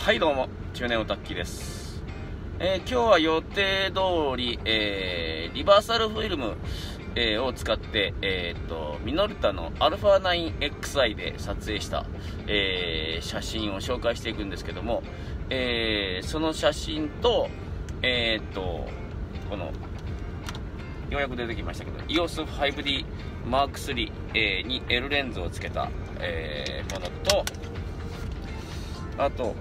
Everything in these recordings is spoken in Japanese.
はいどうも、中年オタッキーです。今日は予定通り、リバーサルフィルム、を使って、ミノルタの α9XI で撮影した、写真を紹介していくんですけども、その写真と、このようやく出てきましたけど EOS5D Mark III、に L レンズをつけた、ものと、あと、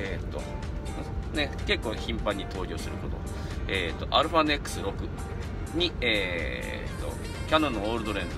結構頻繁に登場すること、α9X6 に、キャノンのオールドレンズ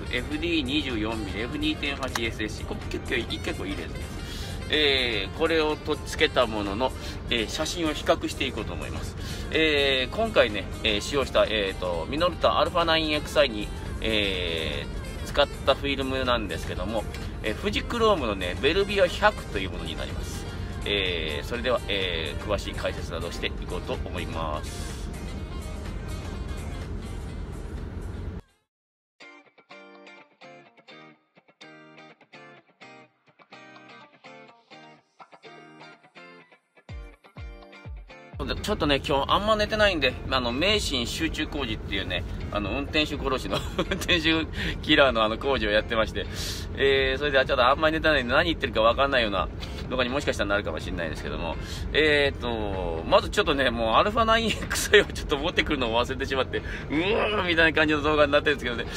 FD24mm F2.8SSC、 これ結構いいレンズです。これをつけたものの、写真を比較していこうと思います。今回ね、使用した、ミノルタ α9XI に、使ったフィルムなんですけども、富士クロームのねベルビア100というものになります。それでは、詳しい解説などしていこうと思います。ちょっとね、今日あんま寝てないんで、名神集中工事っていうね、運転手殺しの運転手キラーの工事をやってまして、それではちょっとあんまり寝てないんで何言ってるかわかんないような動画にもしかしたらなるかもしれないですけども、まずちょっとね、もう α9XI をちょっと持ってくるのを忘れてしまって、みたいな感じの動画になってるんですけどね、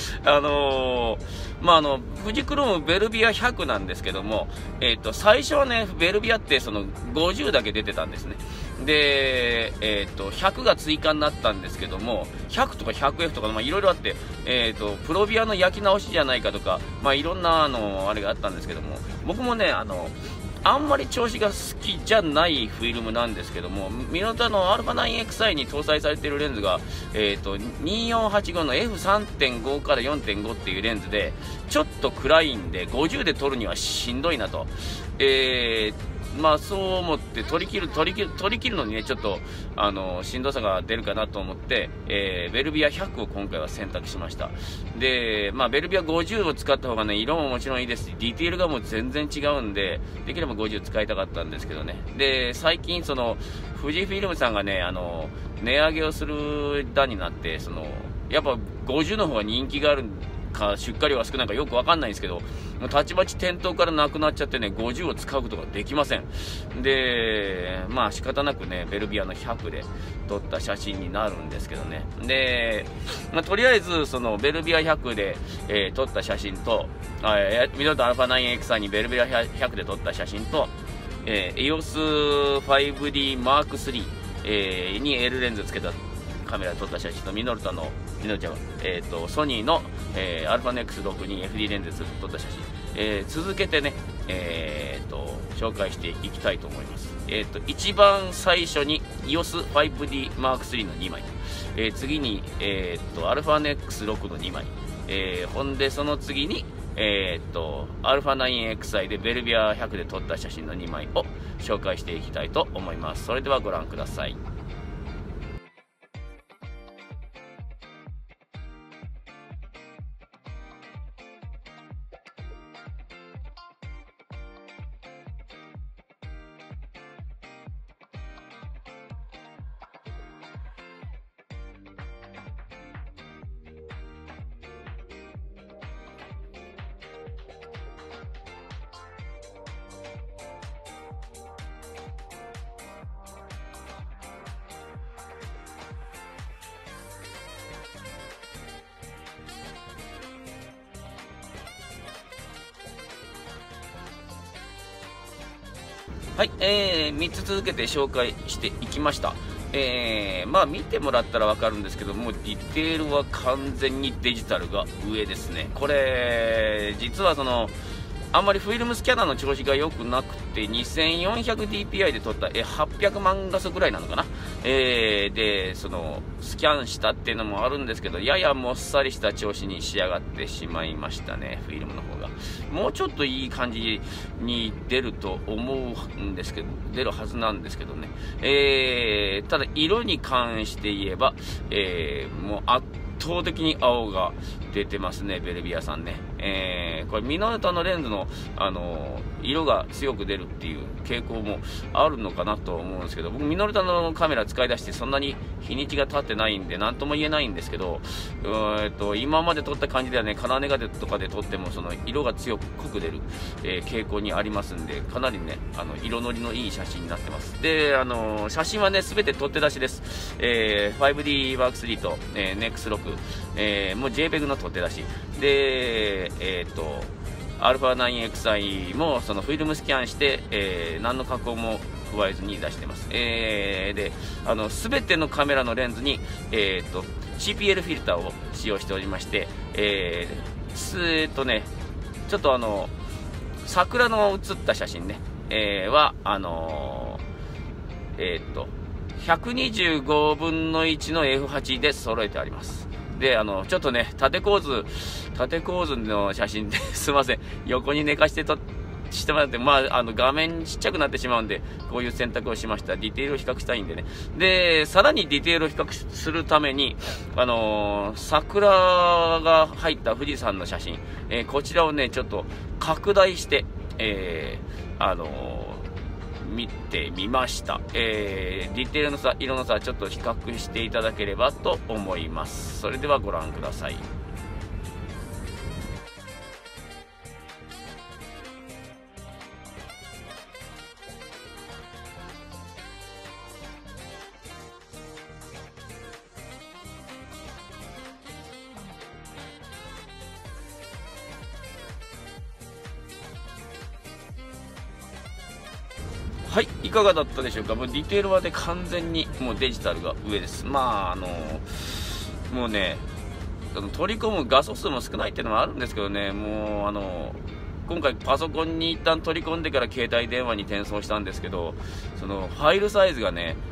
富士クロームベルビア100なんですけども、最初はね、ベルビアってその50だけ出てたんですね。で、100が追加になったんですけども、100とか 100F とか、いろいろあって、プロビアの焼き直しじゃないかとか、いろんな、あれがあったんですけども、僕もね、あんまり調子が好きじゃないフィルムなんですけども、ミノルタの α9XI に搭載されているレンズが、2485の F3.5 から 4.5 っていうレンズで、ちょっと暗いんで、50で撮るにはしんどいなと。そう思って取り切るのにね、ちょっと、しんどさが出るかなと思って、ベルビア100を今回は選択しました。で、ベルビア50を使った方がね、色ももちろんいいですし、ディティールがもう全然違うんで、できれば50使いたかったんですけどね。で、最近、富士フィルムさんがね、値上げをする段になって、やっぱ50の方が人気があるか出荷量が少ないかよくわかんないんですけど、もうたちまち店頭からなくなっちゃってね、50を使うことができません。で、仕方なくね、ベルビアの100で撮った写真になるんですけどね。で、とりあえずベルビア100で、撮った写真と、ミノルタ α9XI にベルビア100で撮った写真と、EOS5D Mark III、に L レンズつけたカメラで撮った写真と、ソニーの、α9X6 に FD レンズで撮った写真、続けてね、紹介していきたいと思います。一番最初に EOS5D Mark III の2枚、次に、α9X6 の2枚、ほんでその次にα9XI でベルビア100で撮った写真の2枚を紹介していきたいと思います。それではご覧ください。はい、3つ続けて紹介していきました。見てもらったら分かるんですけども、ディテールは完全にデジタルが上ですね。これ実はあんまりフィルムスキャナーの調子が良くなくて 2400dpi で撮った800万画素ぐらいなのかな、でスキャンしたっていうのもあるんですけど、ややもっさりした調子に仕上がってしまいましたね。フィルムの方がもうちょっといい感じに出ると思うんですけど、出るはずなんですけどね。ただ色に関して言えば、もう圧倒的に青が出てますね、ベルビアさんね。 これミノルタのレンズの、色が強く出るっていう傾向もあるのかなと思うんですけど、僕ミノルタのカメラ使い出してそんなに日にちが経ってないんで何とも言えないんですけど、今まで撮った感じではね、カラーネガティブとかで撮ってもその色が強く濃く出る、傾向にありますんで、かなりね色のりのいい写真になってます。で写真はね全て取って出しです。5D Mark III と、NEX6、もう JPEG の取って出しで、α9XI もそのフィルムスキャンして、何の加工も加えずに出してます。で全てのカメラのレンズに、CPL フィルターを使用しておりまして、ちょっと桜の写った写真ね、は125分の1の F8 で揃えてあります。でちょっとね縦構図の写真ですいません、横に寝かしてしてもらって、画面ちっちゃくなってしまうんで、こういう選択をしました。ディテールを比較したいんでね。で、さらにディテールを比較するために、桜が入った富士山の写真、こちらをね、ちょっと拡大して、見てみました。ディテールの差、色の差、ちょっと比較していただければと思います。それではご覧ください。はい、いかがだったでしょうか。もうディテールはね、完全にもうデジタルが上です。もうね、取り込む画素数も少ないっていうのもあるんですけどね、もう今回パソコンに一旦取り込んでから携帯電話に転送したんですけど、そのファイルサイズがね、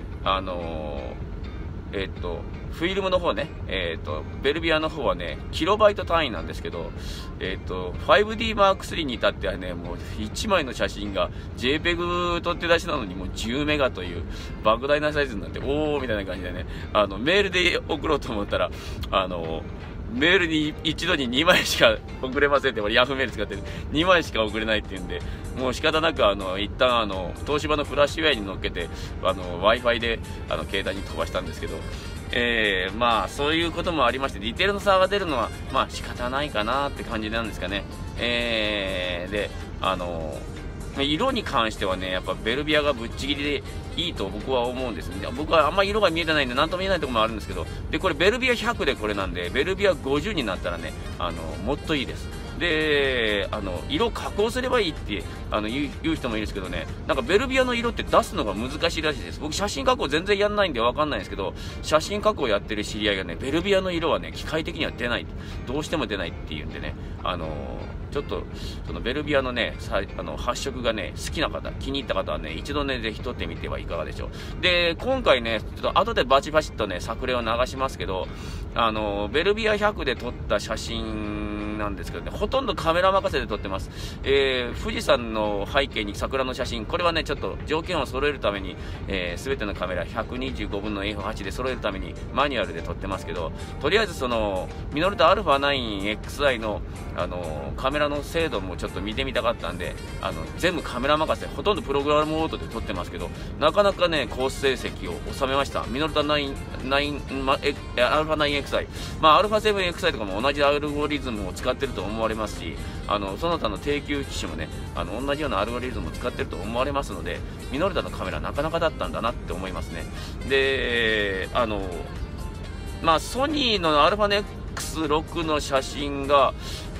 フィルムの方ね、ベルビアの方はね、キロバイト単位なんですけど、5D Mark III に至ってはね、もう1枚の写真が JPEG 取って出しなのにもう10メガという莫大なサイズになって、おーみたいな感じでね、メールで送ろうと思ったら、メールに一度に2枚しか送れませんって、俺ヤフーメール使ってる2枚しか送れないっていうんで、もう仕方なく一旦東芝のフラッシュウェアに乗っけてWi-Fi で携帯に飛ばしたんですけど、そういうこともありまして、ディテールの差が出るのは仕方ないかなって感じなんですかね。で色に関してはね、やっぱベルビアがぶっちぎりでいいと僕は思うんですね。僕はあんまり色が見えてないんで何とも言えないところもあるんですけど、でこれベルビア100でこれなんで、ベルビア50になったらねもっといいです。で色加工すればいいって言う人もいるんですけどね、なんかベルビアの色って出すのが難しいらしいです。僕写真加工全然やんないんで分かんないんですけど、写真加工やってる知り合いがね、ベルビアの色はね機械的には出ない、どうしても出ないっていうんでね、ちょっとそのベルビアのね発色がね好きな方、気に入った方はね一度ねぜひ撮ってみてはいかがでしょう。で今回ねちょっと後でバチバチっとね作例を流しますけど、ベルビア100で撮った写真なんですけどね、ほとんどカメラ任せで撮ってます。富士山の背景に桜の写真、これはねちょっと条件を揃えるために、全てのカメラ125分の F8 で揃えるためにマニュアルで撮ってますけど、とりあえずそのミノルタ α9XI のカメラの精度もちょっと見てみたかったんで、全部カメラ任せ、ほとんどプログラムオートで撮ってますけど、なかなかね高成績を収めました。ミノルタα9XI、α7XI とかも同じアルゴリズムを使ってると思われますし、その他の低級機種もね同じようなアルゴリズムを使ってると思われますので、ミノルタのカメラなかなかだったんだなって思いますね。でソニーの α9X6 の写真が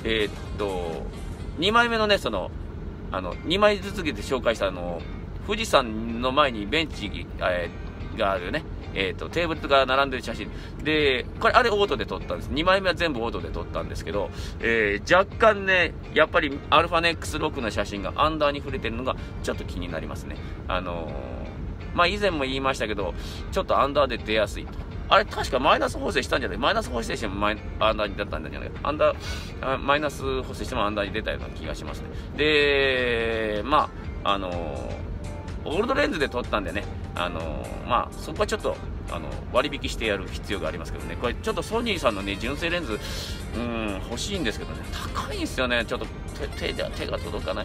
2枚目のね2枚ずつで紹介した富士山の前にベンチがあるよね、テーブルが並んでる写真で、これあれオートで撮ったんです。2枚目は全部オートで撮ったんですけど、若干ねやっぱり α9X6 の写真がアンダーに触れてるのがちょっと気になりますね。以前も言いましたけど、ちょっとアンダーで出やすいと。あれ確かマイナス補正したんじゃない、マイナス補正してもアンダーに出たんじゃないか、マイナス補正してもアンダーに出たような気がしますね。でオールドレンズで撮ったんでね、そこはちょっと割引してやる必要がありますけどね、これちょっとソニーさんのね、純正レンズ、欲しいんですけどね、高いんですよね、ちょっと手が届かない。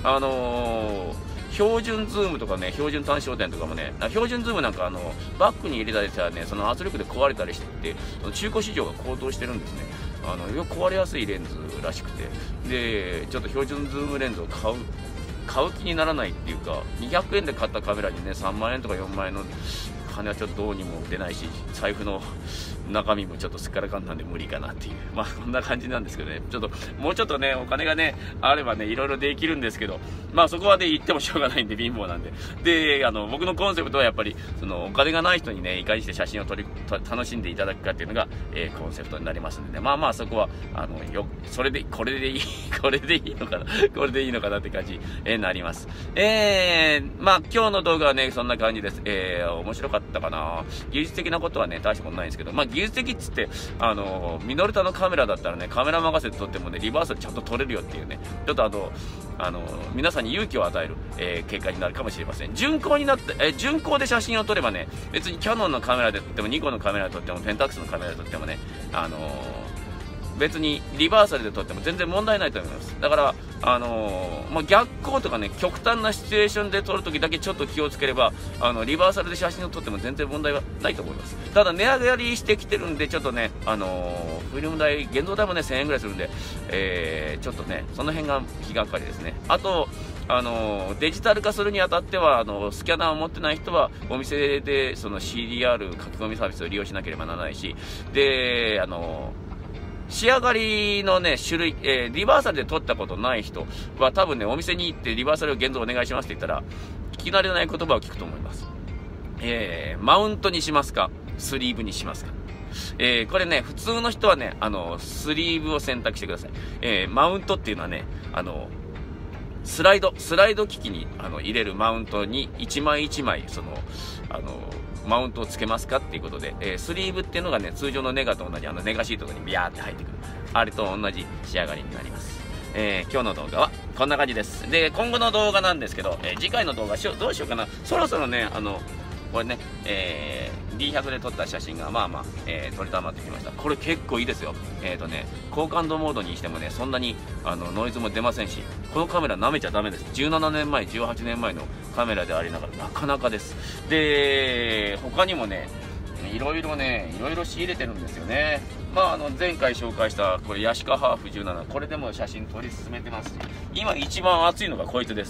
標準ズームとかね、標準単焦点とかもね、標準ズームなんかバッグに入れたりしたらね、その圧力で壊れたりしてて、中古市場が高騰してるんですね。壊れやすいレンズらしくて、で、ちょっと標準ズームレンズを買う気にならないっていうか、200円で買ったカメラにね、3万円とか4万円の金はちょっとどうにも出ないし、財布の中身もちょっとすっからかんなんで無理かなっていう、まあこんな感じなんですけどね、ちょっともうちょっとね、お金がね、あればね、いろいろできるんですけど、まあそこはね、言ってもしょうがないんで、貧乏なんで。で、僕のコンセプトはやっぱり、お金がない人にね、いかにして写真を楽しんでいただくかっていうのが、コンセプトになりますんでね、まあまあそこは、これでいい、これでいいのかな、これでいいのかなって感じ、なります。まあ今日の動画はね、そんな感じです。面白かったかな。技術的なことはね、大したことないんですけど、まあ技術的っつって、ミノルタのカメラだったらね、カメラ任せで撮ってもね、リバーサルちゃんと撮れるよっていうね、ちょっと皆さんに勇気を与える、結果になるかもしれません。順光で写真を撮ればね、別にキャノンのカメラで撮っても、ニコンのカメラで撮っても、ペンタックスのカメラで撮ってもね、別にリバーサルで撮っても全然問題ないと思います。だから、まあ、逆光とかね、極端なシチュエーションで撮るときだけちょっと気をつければ、リバーサルで写真を撮っても全然問題はないと思います。ただ、値上がりしてきてるんで、ちょっとね、フィルム代、現像代もね、1000円ぐらいするんで、ちょっとね、その辺が気がかりですね。あと、デジタル化するにあたっては、スキャナーを持ってない人は、お店で、その CDR 書き込みサービスを利用しなければならないし、で、仕上がりのね、種類、リバーサルで撮ったことない人は多分ね、お店に行ってリバーサルを現像お願いしますって言ったら、聞き慣れない言葉を聞くと思います。マウントにしますか、スリーブにしますか。これね、普通の人はね、スリーブを選択してください。マウントっていうのはね、スライド機器に入れるマウントに一枚一枚、マウントをつけますかっていうことで、スリーブっていうのがね、通常のネガと同じネガシートにビャーって入ってくる。あれと同じ仕上がりになります。今日の動画はこんな感じです。で、今後の動画なんですけど、次回の動画どうしようかな。そろそろね、これね、D100 で撮った写真がまあまあ、撮りたまってきました。これ結構いいですよ。高感度モードにしてもね、そんなにノイズも出ませんし、このカメラ舐めちゃダメです。17年前、18年前のカメラでありながらなかなかです。で、他にもね、いろいろ仕入れてるんですよね。まあ、前回紹介したこれヤシカハーフ17、これでも写真撮り進めてますし、今一番熱いのがこいつです。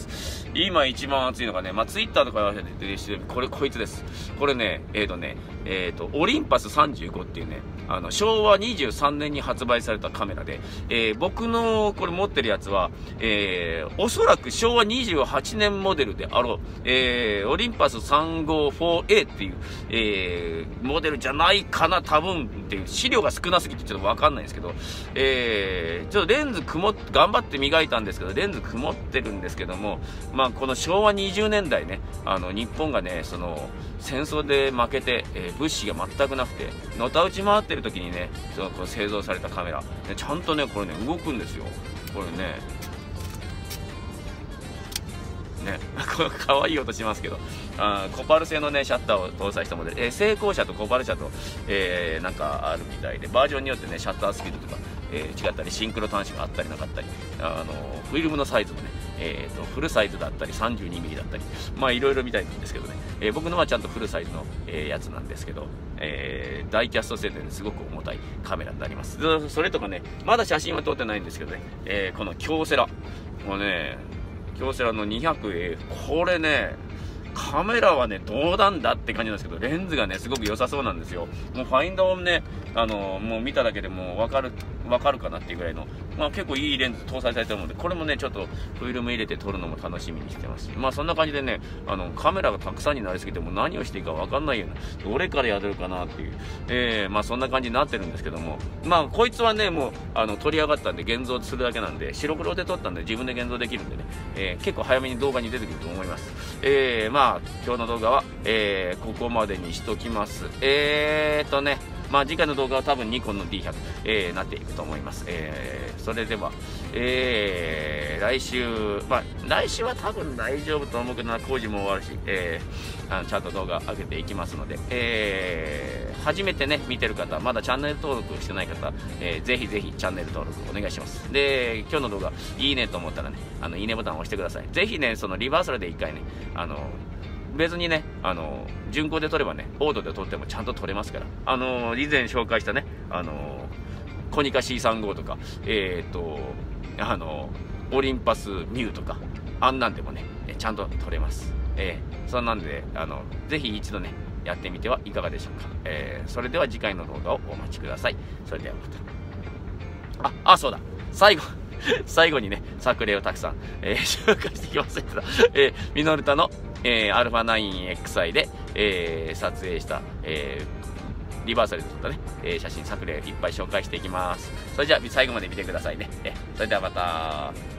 今一番熱いのがね、まあツイッターとかで出てるこいつです。これね、オリンパス35っていうね、昭和23年に発売されたカメラで、僕のこれ持ってるやつは、おそらく昭和28年モデルであろう、オリンパス 354A っていう、モデルじゃないかな、多分っていう資料が少なすぎてちょっとわかんないんですけど、ちょっとレンズ頑張って磨いたんですけど、レンズ曇ってるんですけども、まあこの昭和20年代ね、日本がね、戦争で負けて、物資が全くなくて、のたうち回ってる時にね、この製造されたカメラ、ちゃんとね、これね、動くんですよ。これね、これ可愛い音しますけど、コパル製のね、シャッターを搭載したモデル、成功車とコパル車と、なんかあるみたいで、バージョンによってね、シャッタースピードとか、違ったり、シンクロ端子があったりなかったり、フィルムのサイズもね、フルサイズだったり、32mm だったり、まあいろいろみたいなんですけどね、僕のはちゃんとフルサイズの、やつなんですけど、ダイキャスト製ですごく重たいカメラになります。それとかね、まだ写真は撮ってないんですけどね、この京セラ、もうね、京セラの 200A、これね、カメラはね、どうなんだって感じなんですけど、レンズがね、すごく良さそうなんですよ。もうファインダーをね、もう見ただけでもうわかるかなっていうぐらいの、まあ結構いいレンズ搭載されてるので、これもね、ちょっとフィルム入れて撮るのも楽しみにしてますし、まあそんな感じでね、カメラがたくさんになりすぎても何をしていいかわかんないような、どれからやるかなっていう、まあそんな感じになってるんですけども、まあこいつはね、もう、撮り上がったんで現像するだけなんで、白黒で撮ったんで自分で現像できるんでね、結構早めに動画に出てくると思います。まあ今日の動画は、ここまでにしときます。 まあ次回の動画は多分ニコンの D100、なっていくと思います。それでは、来週、まあ来週は多分大丈夫と思うけどな、工事も終わるし、ちゃんと動画上げていきますので、初めてね、見てる方、まだチャンネル登録してない方、ぜひぜひチャンネル登録お願いします。で、今日の動画、いいねと思ったらね、いいねボタンを押してください。ぜひね、そのリバーサルで一回ね、別にね、順行で撮ればね、オードで撮ってもちゃんと撮れますから。以前紹介したね、コニカ C35 とか、オリンパスミューとか、あんなんでもね、ちゃんと撮れます。そんなんで、ぜひ一度ね、やってみてはいかがでしょうか。それでは次回の動画をお待ちください。それではまた。そうだ。最後にね、作例をたくさん、紹介してきませんけど、ミノルタの、α9XI で、撮影した、リバーサルで撮ったね、写真作例いっぱい紹介していきます。それじゃあ最後まで見てくださいね。それではまた。